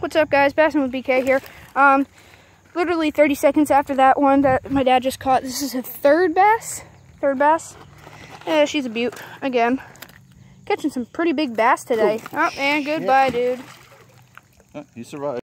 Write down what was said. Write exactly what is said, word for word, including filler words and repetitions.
What's up, guys? Bassin with B K here. Um, literally thirty seconds after that one that my dad just caught. This is a third bass. Third bass. Yeah, she's a beaut again. Catching some pretty big bass today. Oh, and goodbye, dude. You survived.